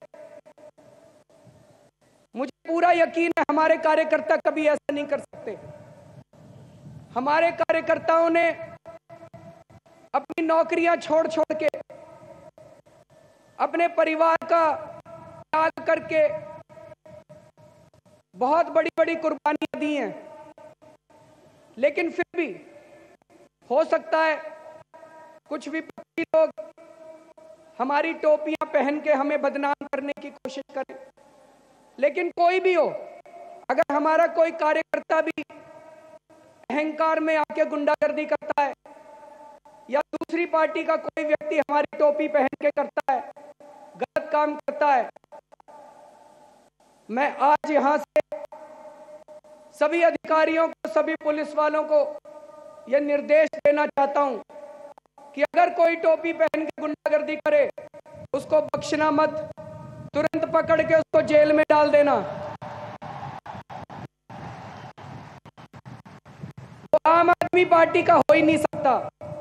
मुझे पूरा यकीन है हमारे कार्यकर्ता कभी ऐसा नहीं कर सकते। हमारे कार्यकर्ताओं ने अपनी नौकरियां छोड़ छोड़ के, अपने परिवार का त्याग करके बहुत बड़ी बड़ी कुर्बानियां दी हैं। लेकिन फिर भी हो सकता है कुछ विपक्षी लोग हमारी टोपियां पहन के हमें बदनाम करने की कोशिश करें। लेकिन कोई भी हो, अगर हमारा कोई कार्यकर्ता भी अहंकार में आके गुंडागर्दी करता है या दूसरी पार्टी का कोई व्यक्ति हमारी टोपी पहन के करता है, गलत काम करता है, मैं आज यहां से सभी अधिकारियों को, सभी पुलिस वालों को यह निर्देश देना चाहता हूं कि अगर कोई टोपी पहन के गुंडागर्दी करे उसको बख्शना मत, तुरंत पकड़ के उसको जेल में डाल देना। वो आम आदमी पार्टी का हो ही नहीं सकता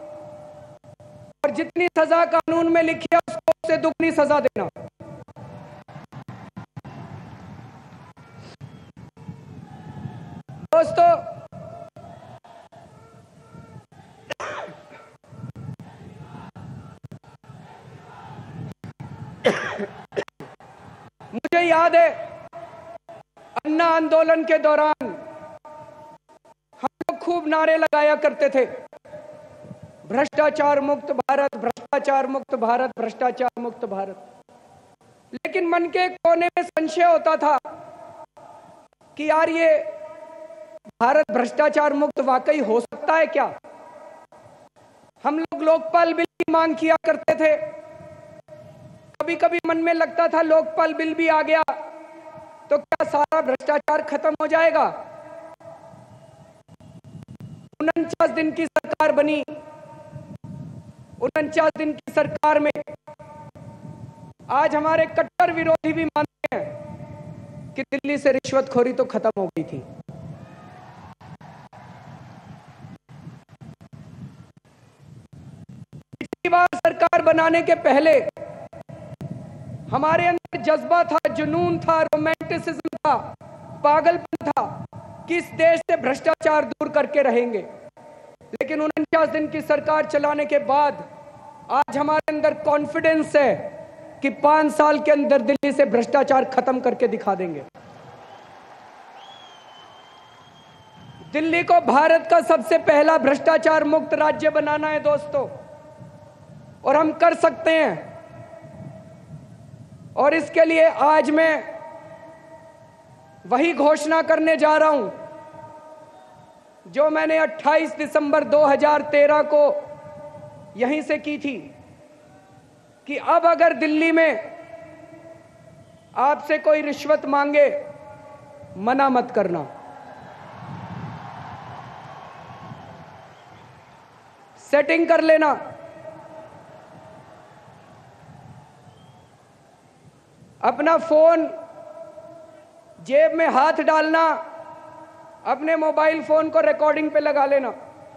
और जितनी सजा कानून में लिखी है उसको उससे दुगनी सजा देना। दोस्तों, मुझे याद है अन्ना आंदोलन के दौरान हम लोग खूब नारे लगाया करते थे, भ्रष्टाचार मुक्त भारत, भ्रष्टाचार मुक्त भारत, भ्रष्टाचार मुक्त भारत। लेकिन मन के कोने में संशय होता था कि यार ये भारत भ्रष्टाचार मुक्त वाकई हो सकता है क्या? हम लोग लोकपाल बिल की मांग किया करते थे। कभी कभी मन में लगता था लोकपाल बिल भी आ गया तो क्या सारा भ्रष्टाचार खत्म हो जाएगा? उनचास दिन की सरकार बनी। उनचास दिन की सरकार में आज हमारे कट्टर विरोधी भी मानते हैं कि दिल्ली से रिश्वतखोरी तो खत्म हो गई थी। पिछली बार सरकार बनाने के पहले हमारे अंदर जज्बा था, जुनून था, रोमांटिसिज्म था, पागलपन था कि इस देश से भ्रष्टाचार दूर करके रहेंगे। लेकिन उनचास दिन की सरकार चलाने के बाद आज हमारे अंदर कॉन्फिडेंस है कि पांच साल के अंदर दिल्ली से भ्रष्टाचार खत्म करके दिखा देंगे। दिल्ली को भारत का सबसे पहला भ्रष्टाचार मुक्त राज्य बनाना है दोस्तों, और हम कर सकते हैं। और इसके लिए आज मैं वही घोषणा करने जा रहा हूं जो मैंने अट्ठाईस दिसंबर दो हज़ार तेरह को यहीं से की थी कि अब अगर दिल्ली में आपसे कोई रिश्वत मांगे, मना मत करना। सेटिंग कर लेना। अपना फोन जेब में हाथ डालना, अपने मोबाइल फोन को रिकॉर्डिंग पे लगा लेना।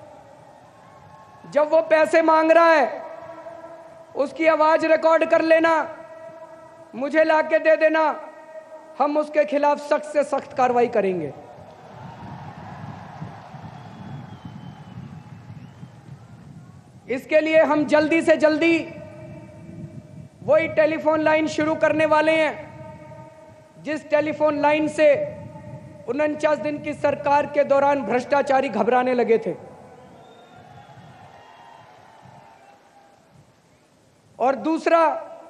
जब वो पैसे मांग रहा है उसकी आवाज रिकॉर्ड कर लेना, मुझे लाके दे देना। हम उसके खिलाफ सख्त से सख्त कार्रवाई करेंगे। इसके लिए हम जल्दी से जल्दी वही टेलीफोन लाइन शुरू करने वाले हैं जिस टेलीफोन लाइन से उनचास दिन की सरकार के दौरान भ्रष्टाचारी घबराने लगे थे। और दूसरा,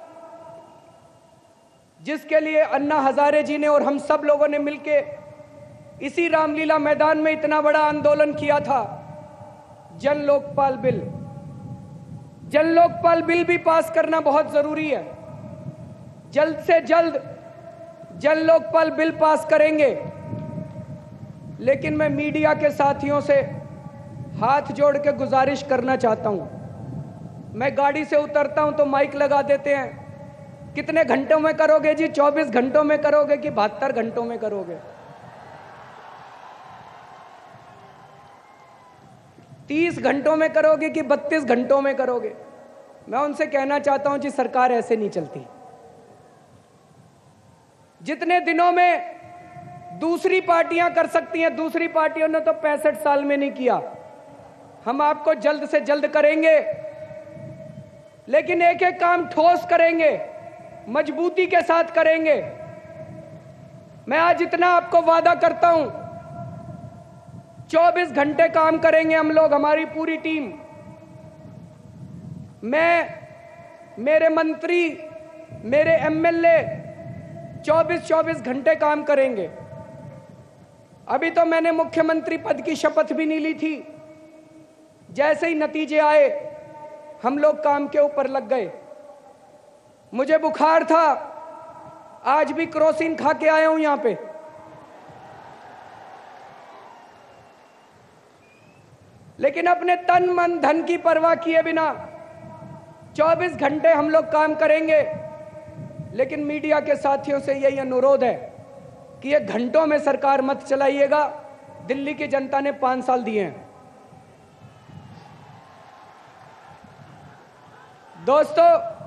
जिसके लिए अन्ना हजारे जी ने और हम सब लोगों ने मिलकर इसी रामलीला मैदान में इतना बड़ा आंदोलन किया था, जन लोकपाल बिल। जन लोकपाल बिल भी पास करना बहुत जरूरी है। जल्द से जल्द जन लोकपाल बिल पास करेंगे। लेकिन मैं मीडिया के साथियों से हाथ जोड़ के गुजारिश करना चाहता हूं। मैं गाड़ी से उतरता हूं तो माइक लगा देते हैं, कितने घंटों में करोगे जी? चौबीस घंटों में करोगे कि बहत्तर घंटों में करोगे? तीस घंटों में करोगे कि बत्तीस घंटों में करोगे? मैं उनसे कहना चाहता हूं जी, सरकार ऐसे नहीं चलती। जितने दिनों में दूसरी पार्टियां कर सकती हैं, दूसरी पार्टियों ने तो पैंसठ साल में नहीं किया। हम आपको जल्द से जल्द करेंगे, लेकिन एक एक काम ठोस करेंगे, मजबूती के साथ करेंगे। मैं आज इतना आपको वादा करता हूं, चौबीस घंटे काम करेंगे हम लोग, हमारी पूरी टीम। मैं, मेरे मंत्री, मेरे एमएलए चौबीस चौबीस घंटे काम करेंगे। अभी तो मैंने मुख्यमंत्री पद की शपथ भी नहीं ली थी। जैसे ही नतीजे आए हम लोग काम के ऊपर लग गए। मुझे बुखार था, आज भी क्रोसिन खा के आया हूं यहां पे। लेकिन अपने तन मन धन की परवाह किए बिना चौबीस घंटे हम लोग काम करेंगे। लेकिन मीडिया के साथियों से यही अनुरोध है कि ये घंटों में सरकार मत चलाइएगा। दिल्ली की जनता ने पांच साल दिए हैं। दोस्तों,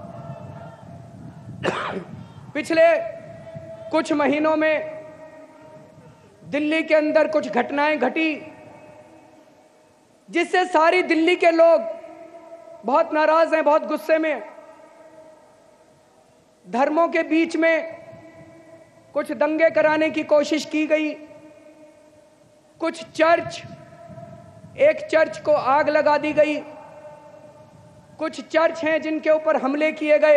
पिछले कुछ महीनों में दिल्ली के अंदर कुछ घटनाएं घटी जिससे सारी दिल्ली के लोग बहुत नाराज हैं, बहुत गुस्से में। धर्मों के बीच में कुछ दंगे कराने की कोशिश की गई, कुछ चर्च, एक चर्च को आग लगा दी गई, कुछ चर्च हैं जिनके ऊपर हमले किए गए।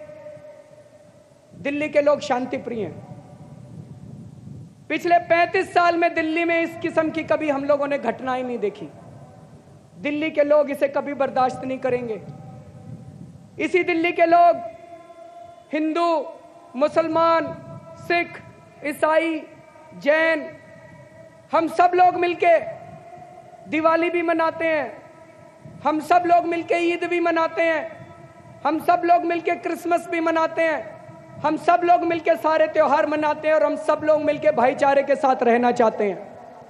दिल्ली के लोग शांति प्रिय हैं। पिछले पैंतीस साल में दिल्ली में इस किस्म की कभी हम लोगों ने घटनाएं नहीं देखी। दिल्ली के लोग इसे कभी बर्दाश्त नहीं करेंगे। इसी दिल्ली के लोग हिंदू, मुसलमान, सिख, ईसाई, जैन, हम सब लोग मिलके दिवाली भी मनाते हैं, हम सब लोग मिलके ईद भी मनाते हैं, हम सब लोग मिलके क्रिसमस भी मनाते हैं, हम सब लोग मिलके सारे त्योहार मनाते हैं और हम सब लोग मिलके भाईचारे के साथ रहना चाहते हैं।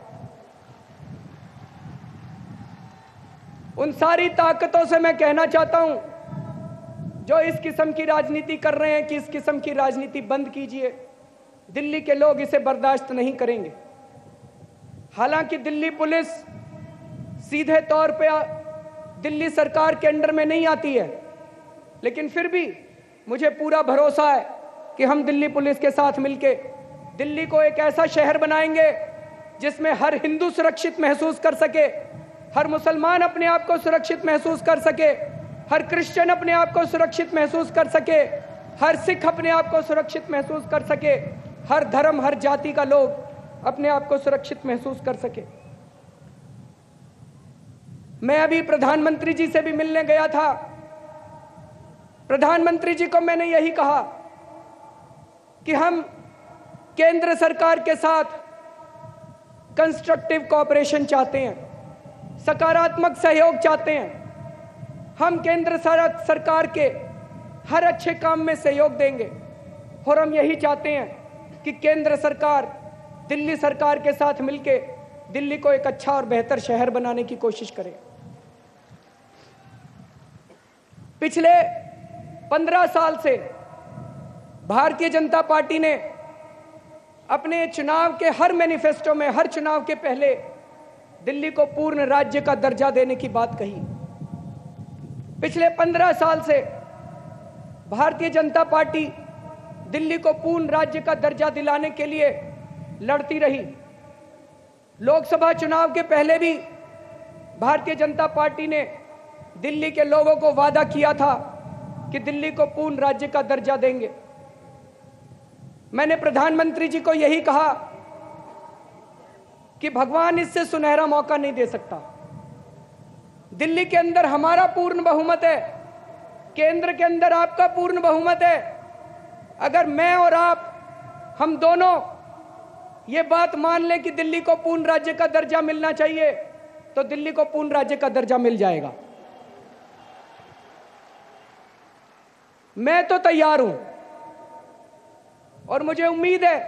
उन सारी ताकतों से मैं कहना चाहता हूं जो इस किस्म की राजनीति कर रहे हैं कि इस किस्म की राजनीति बंद कीजिए। दिल्ली के लोग इसे बर्दाश्त नहीं करेंगे। हालांकि दिल्ली पुलिस सीधे तौर पे दिल्ली सरकार के अंडर में नहीं आती है, लेकिन फिर भी मुझे पूरा भरोसा है कि हम दिल्ली पुलिस के साथ मिलके दिल्ली को एक ऐसा शहर बनाएंगे जिसमें हर हिंदू सुरक्षित महसूस कर सके, हर मुसलमान अपने आप को सुरक्षित महसूस कर सके, हर क्रिश्चियन अपने आप को सुरक्षित महसूस कर सके, हर सिख अपने आप को सुरक्षित महसूस कर सके, हर धर्म, हर जाति का लोग अपने आप को सुरक्षित महसूस कर सके। मैं अभी प्रधानमंत्री जी से भी मिलने गया था। प्रधानमंत्री जी को मैंने यही कहा कि हम केंद्र सरकार के साथ कंस्ट्रक्टिव कोऑपरेशन चाहते हैं, सकारात्मक सहयोग चाहते हैं। हम केंद्र सरकार के हर अच्छे काम में सहयोग देंगे और हम यही चाहते हैं कि केंद्र सरकार दिल्ली सरकार के साथ मिलकर दिल्ली को एक अच्छा और बेहतर शहर बनाने की कोशिश करे। पिछले पंद्रह साल से भारतीय जनता पार्टी ने अपने चुनाव के हर मैनिफेस्टो में, हर चुनाव के पहले दिल्ली को पूर्ण राज्य का दर्जा देने की बात कही। पिछले पंद्रह साल से भारतीय जनता पार्टी दिल्ली को पूर्ण राज्य का दर्जा दिलाने के लिए लड़ती रही। लोकसभा चुनाव के पहले भी भारतीय जनता पार्टी ने दिल्ली के लोगों को वादा किया था कि दिल्ली को पूर्ण राज्य का दर्जा देंगे। मैंने प्रधानमंत्री जी को यही कहा कि भगवान इससे सुनहरा मौका नहीं दे सकता। दिल्ली के अंदर हमारा पूर्ण बहुमत है, केंद्र के अंदर आपका पूर्ण बहुमत है। अगर मैं और आप, हम दोनों ये बात मान लें कि दिल्ली को पूर्ण राज्य का दर्जा मिलना चाहिए, तो दिल्ली को पूर्ण राज्य का दर्जा मिल जाएगा। मैं तो तैयार हूं और मुझे उम्मीद है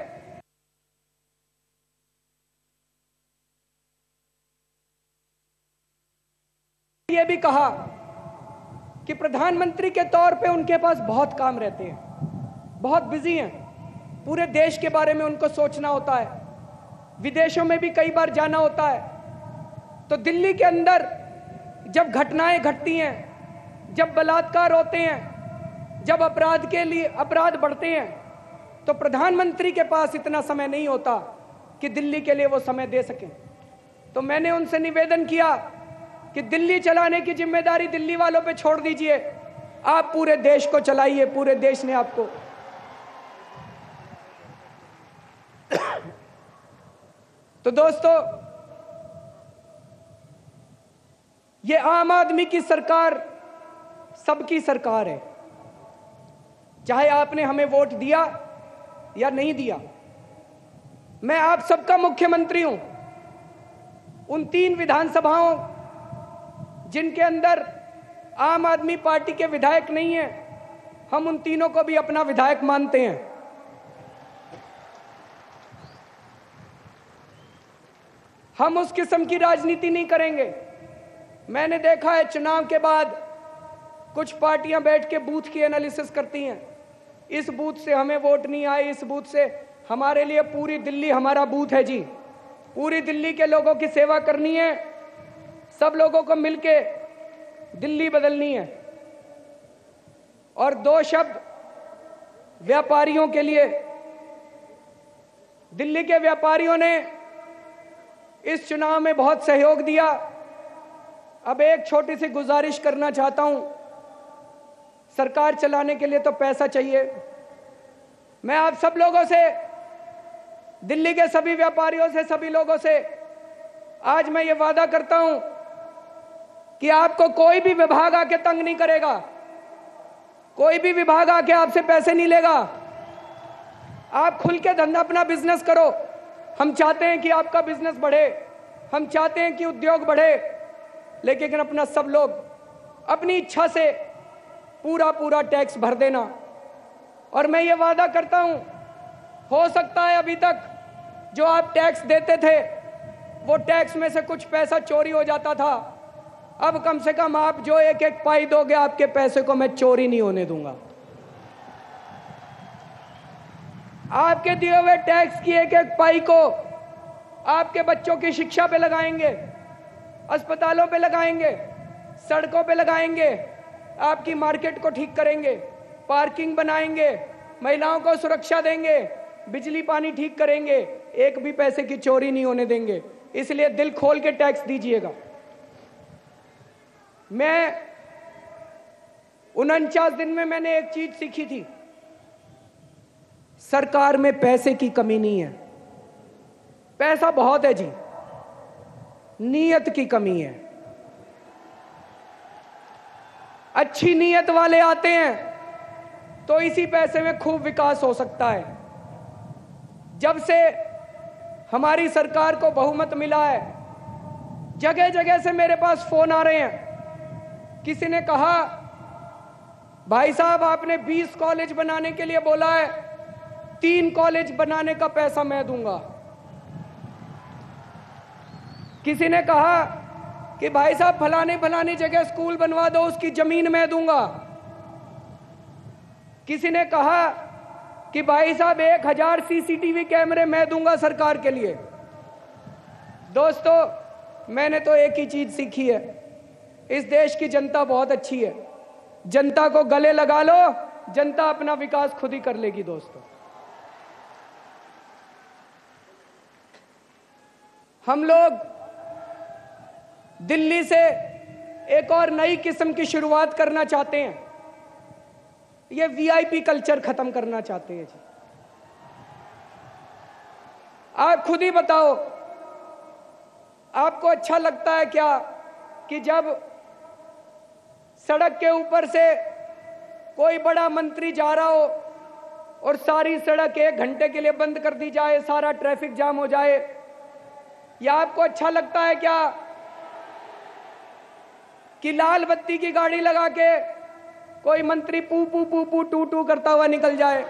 ये भी कहा कि प्रधानमंत्री के तौर पे उनके पास बहुत काम रहते हैं, बहुत बिजी हैं, पूरे देश के बारे में उनको सोचना होता है, विदेशों में भी कई बार जाना होता है। तो दिल्ली के अंदर जब घटनाएं घटती हैं, जब बलात्कार होते हैं, जब अपराध के लिए अपराध बढ़ते हैं, तो प्रधानमंत्री के पास इतना समय नहीं होता कि दिल्ली के लिए वो समय दे सकें। तो मैंने उनसे निवेदन किया कि दिल्ली चलाने की जिम्मेदारी दिल्ली वालों पे छोड़ दीजिए, आप पूरे देश को चलाइए, पूरे देश ने आपको। तो दोस्तों, ये आम आदमी की सरकार सबकी सरकार है, चाहे आपने हमें वोट दिया या नहीं दिया। मैं आप सबका मुख्यमंत्री हूं। उन तीन विधानसभाओं जिनके अंदर आम आदमी पार्टी के विधायक नहीं है, हम उन तीनों को भी अपना विधायक मानते हैं। हम उस किस्म की राजनीति नहीं करेंगे। मैंने देखा है चुनाव के बाद कुछ पार्टियां बैठ के बूथ की एनालिसिस करती हैं, इस बूथ से हमें वोट नहीं आए, इस बूथ से। हमारे लिए पूरी दिल्ली हमारा बूथ है जी। पूरी दिल्ली के लोगों की सेवा करनी है, सब लोगों को मिलके दिल्ली बदलनी है। और दो शब्द व्यापारियों के लिए, दिल्ली के व्यापारियों ने इस चुनाव में बहुत सहयोग दिया। अब एक छोटी सी गुजारिश करना चाहता हूं, सरकार चलाने के लिए तो पैसा चाहिए। मैं आप सब लोगों से, दिल्ली के सभी व्यापारियों से, सभी लोगों से आज मैं ये वादा करता हूं कि आपको कोई भी विभाग आके तंग नहीं करेगा, कोई भी विभाग आके आपसे पैसे नहीं लेगा। आप खुल के धंधा अपना बिजनेस करो। हम चाहते हैं कि आपका बिजनेस बढ़े, हम चाहते हैं कि उद्योग बढ़े, लेकिन अपना सब लोग अपनी इच्छा से पूरा पूरा टैक्स भर देना। और मैं ये वादा करता हूं, हो सकता है अभी तक जो आप टैक्स देते थे वो टैक्स में से कुछ पैसा चोरी हो जाता था, अब कम से कम आप जो एक एक पाई दोगे, आपके पैसे को मैं चोरी नहीं होने दूंगा। आपके दिए हुए टैक्स की एक एक पाई को आपके बच्चों की शिक्षा पे लगाएंगे, अस्पतालों पे लगाएंगे, सड़कों पे लगाएंगे, आपकी मार्केट को ठीक करेंगे, पार्किंग बनाएंगे, महिलाओं को सुरक्षा देंगे, बिजली पानी ठीक करेंगे, एक भी पैसे की चोरी नहीं होने देंगे। इसलिए दिल खोल के टैक्स दीजिएगा। मैं उनचास दिन में मैंने एक चीज सीखी थी, सरकार में पैसे की कमी नहीं है, पैसा बहुत है जी, नीयत की कमी है। अच्छी नीयत वाले आते हैं तो इसी पैसे में खूब विकास हो सकता है। जब से हमारी सरकार को बहुमत मिला है, जगह जगह से मेरे पास फोन आ रहे हैं। किसी ने कहा, भाई साहब आपने बीस कॉलेज बनाने के लिए बोला है, तीन कॉलेज बनाने का पैसा मैं दूंगा। किसी ने कहा कि भाई साहब फलाने फलानी जगह स्कूल बनवा दो, उसकी जमीन मैं दूंगा। किसी ने कहा कि भाई साहब एक हजार सीसीटीवी कैमरे मैं दूंगा सरकार के लिए। दोस्तों, मैंने तो एक ही चीज सीखी है, इस देश की जनता बहुत अच्छी है, जनता को गले लगा लो, जनता अपना विकास खुद ही कर लेगी। दोस्तों, हम लोग दिल्ली से एक और नई किस्म की शुरुआत करना चाहते हैं, ये वीआईपी कल्चर खत्म करना चाहते हैं जी। आप खुद ही बताओ, आपको अच्छा लगता है क्या कि जब सड़क के ऊपर से कोई बड़ा मंत्री जा रहा हो और सारी सड़क एक घंटे के लिए बंद कर दी जाए, सारा ट्रैफिक जाम हो जाए? या आपको अच्छा लगता है क्या कि लाल बत्ती की गाड़ी लगा के कोई मंत्री पू पू पू पू टू टू करता हुआ निकल जाए?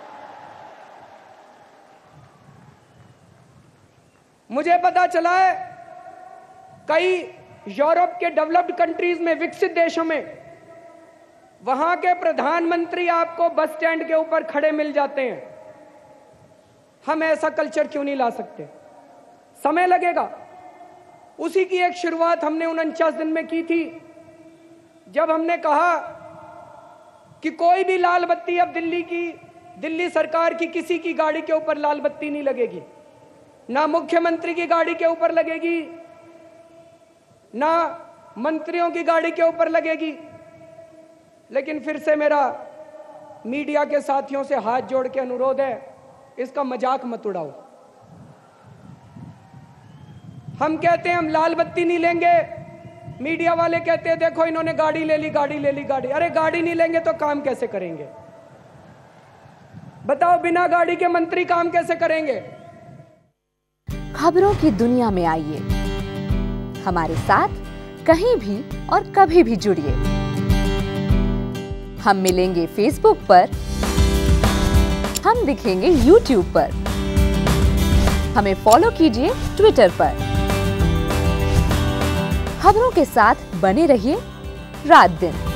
मुझे पता चला है कई यूरोप के डेवलप्ड कंट्रीज में, विकसित देशों में, वहां के प्रधानमंत्री आपको बस स्टैंड के ऊपर खड़े मिल जाते हैं। हम ऐसा कल्चर क्यों नहीं ला सकते? समय लगेगा। उसी की एक शुरुआत हमने उनचास दिन में की थी, जब हमने कहा कि कोई भी लाल बत्ती अब दिल्ली की, दिल्ली सरकार की किसी की गाड़ी के ऊपर लाल बत्ती नहीं लगेगी, ना मुख्यमंत्री की गाड़ी के ऊपर लगेगी, ना मंत्रियों की गाड़ी के ऊपर लगेगी। लेकिन फिर से मेरा मीडिया के साथियों से हाथ जोड़ के अनुरोध है, इसका मजाक मत उड़ाओ। हम कहते हैं हम लाल बत्ती नहीं लेंगे, मीडिया वाले कहते हैं देखो इन्होंने गाड़ी ले ली, गाड़ी ले ली, गाड़ी। अरे गाड़ी नहीं लेंगे तो काम कैसे करेंगे? बताओ, बिना गाड़ी के मंत्री काम कैसे करेंगे? खबरों की दुनिया में आइए, हमारे साथ कहीं भी और कभी भी जुड़िए। हम मिलेंगे फेसबुक पर, हम दिखेंगे यूट्यूब पर, हमें फॉलो कीजिए ट्विटर पर। खबरों के साथ बने रहिए रात दिन।